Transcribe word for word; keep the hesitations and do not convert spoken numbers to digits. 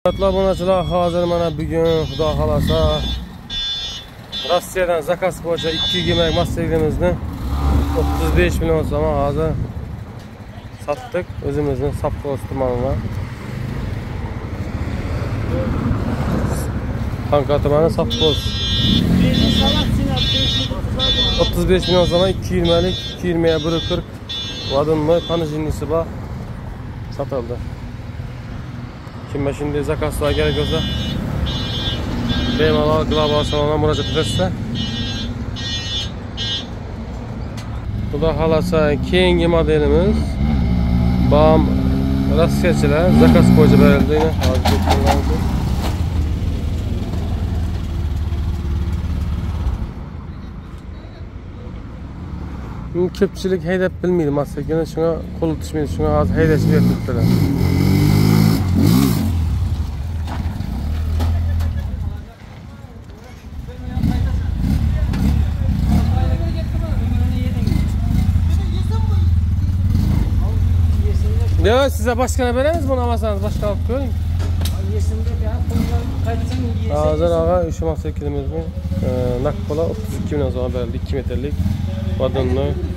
Hurmatli obunachilar, hozir mana bugun xudo xolasa Rossiyadan zakaz bo'yicha ikki yuz yigirma Mustang'imizni o'ttiz besh million so'm hozir satdik o'zimizni Sopxoz tumanida. Xanqa tumani Sopxoz. o'ttiz besh million so'm ikki yuz yigirma lik, ikki yuz yigirma bir qirq vadinmi panijinisi bor sotildi. Kimga shunday zakazlar kerak bo'lsa, bemalol global salonga murojaat qilsa. Xudo xolasa keyingi modelimiz bam Rossiyachilar zakaz bo'yicha berildi. Ko'pchilik haydab bilmaydi Mustang'ni, shunga qo'l tutishmaydi, shunga hozir haydashni beribdilar. Ya size başkana veremiz bunu almasanız başka alıp koyun. Hazır ağa üşümek sekilimiz mi? Nakpola otuz iki milyon sonra verildi iki metrelik vadonlu